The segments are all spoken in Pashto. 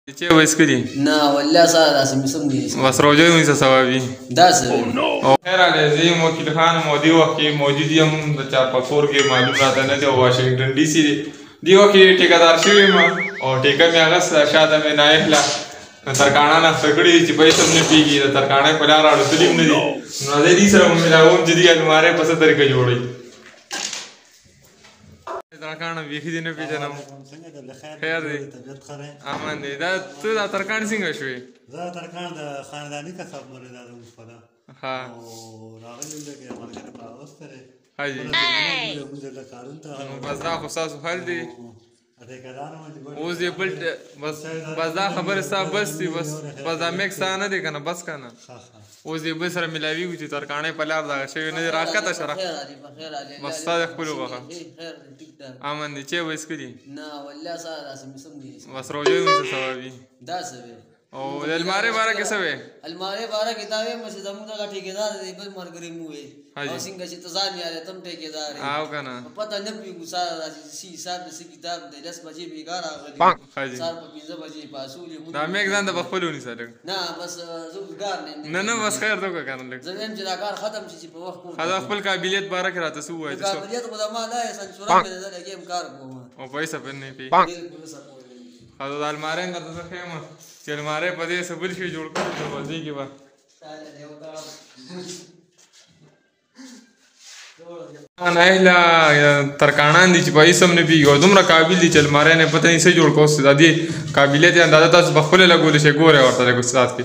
چې وایس کړي نه والله سره داسې مې سم دي بس روجه مې څه ثوابي داسې او خیر علی زیم وکیل خان مودي وخت کې موجود یم د چا په کور کې معلوم راته نه دی واشنگټن ډي سي دی وخت کې ټیکادار شوی ما او ټیکه مې هغه شاته مې نه اخلا ترکاڼه نه سګړي چې پیسې نه پیږي د ترکاڼه په لار اړه تلیم نه دي نو دې سره مې راوم چې دی الماره په څه طریقه جوړي ترکاڼه ویخي دې نه پیژنم خیر دی امان دی دا ته دا ترکاڼ څنګه شوې زه ترکاڼ د خانداني کسب مورې دا د مصطفی ها او راغلی د کې مرګ په اوسه حاجی بس دا خو ستاسو حل دی اوس دې بل بس دا خبره ستا بس دی بس دا میک ستا نه دی که نه بس که نه اوس دې بل سره ملاویږو چې ترکاڼۍ په لار دغه شوي نه دی راښکته شه بس ستا د ښکلو غوښه امن دی چې به یې څکلي بس روژه یې څه ثوابي او د المارۍ باره کې څه وې المارۍ باره کې دا ویم چې زموږ دغه ټیکېدار دی بل ملګري مو وې او څنګه چې ته ځان یادې ته هم ټیکېدار یې او که نه پته نه پوهېږو سهار راځي څه حساب د څه کتاب دی 10 بجې بېګا راغلي سهار په 15 بجې پاڅول یې دا میک ځان ته به خپل ونیسه لږ نه بس زه اوسګار نه نه بس خیر ته وکړه که نه لږ زه ویم چې دا کار ختم شي چې په وخت کور دا خپل قابلیت باره کې راته څه ووایه قابلیت خو زما نه یې سنچورا مې زه لګېم کار کوم او پیسه پرې نه پی دا د المارۍ نه درته زه ښیم چې المارۍ په دې څه بل شي جوړ کړو دروازې کې به نایله ترکاڼان دي چې په هېڅ هم نه پوهېږي او دومره قابل دي چې المارۍ نه پته نه څه جوړ کوو د دې قابلیت یې اندازه تاسو په خپله لګولی شئ ګورئ ورته لږ استاد کې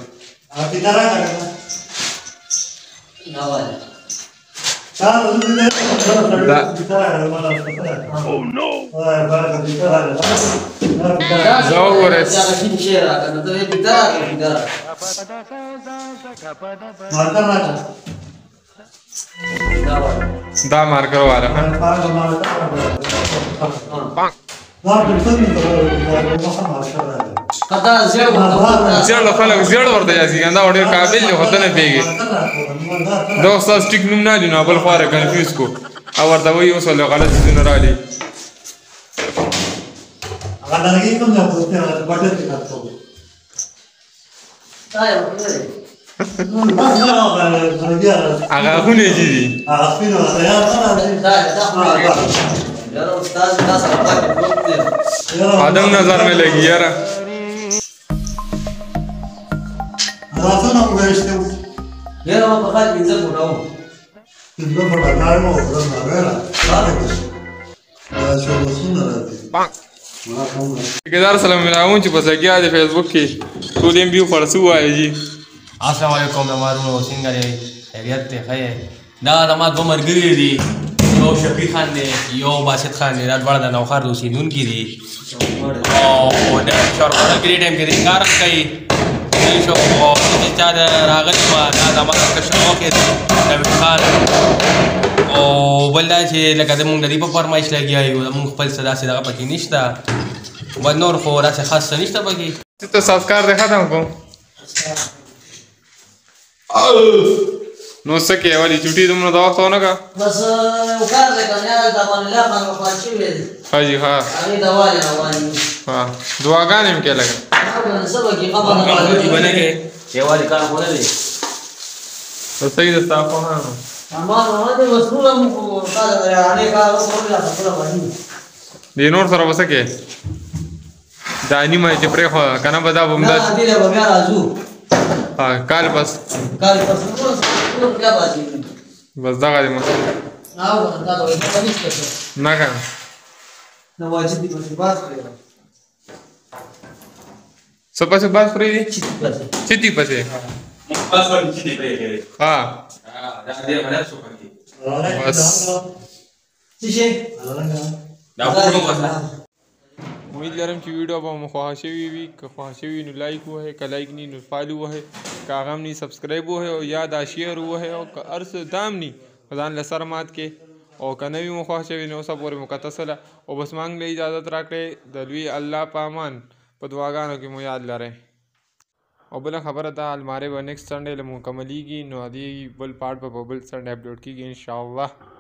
دا وګورئ دا مارکر والا زیړ خلک زیړ ورته یاسي کنه دا ډېر قابل دی خو ته نه پوهېږي دا استاد ټیک نوم نه دي نو بل خوا یې کنفیوز کو او ورته وایي اوس ولې غلط څیزونه رالي هغه خونې چې دي آدم نظر نه لګي یاره ټیکېدار سره ملاوم چې بس لګیا دی فیسبوک کې ټول ایم بي خور څه ووایه جي السلام علیکم مارونو څنګه دی خیریت دی ښه یې دا زما دوه ملګري دي یو شفیق خان دی یو باسط خان دی دا دواړه د نوښار د اوسېدونکي دي او د شورخوړه کې دې ټایم کې دی کار هم کوي شو او چې چا د راغلي وه دا زما د کشرو کې دی شفیق خان او بل دا چې لکه زمونږ د دې په فرمایش لګیا یو زمونږ خپل څه داسې دغه پکې نشته بل نور خو داسې خاص څه نشته پکې ته سازکار دی ختم کوم نو څه کې ولې چوټي دومره د وخت ونه که بس یو کار دی که نه د امان الله خان وفات شوی دی حاجي ها هغې دوالې روانې دي ها دعاګانې هم کې لږ څه به کې خبره نه کې یوازې کار خو نه دی صحیح ده ستا خواهانو امان روان دی بس ټول هم خو تا د رحانې کار وکړو لا خپله باندې دې نور سره به څه کې دا نیمه چې پرېښوده که نه به دا به همداسې دې به بیا راځو کال پس کال پس بیا باسي بس دغه دی مسله او دا د وایي نشته نه که نه نو واجب دي پسې باز کړی څه پسې باز پرې دي چتي پسې ها بس څه شي امید لرم چې ویډیو به مو خوښه شوې وي که خوښه شوې نو لایک ووهئ که لایک نی نو فالو ووهئ که هغه هم نی سبسکرایب ووهئ او یا دا شیر ووهئ او که هر څه دا هم نی ځان له سر مات کې او که نه وي مو خوښه شوې نو اوسه پورې مو کتسله او بس مانګ له اجازت راکړئ د لوی الله په امان په دعاګانو کې مو یاد لرئ او بله خبره دا المارۍ به نیکسټ سنډے له مکملیږي نو دې بل پارټ به په بل سنډے اپلوډ کېږي انشاءالله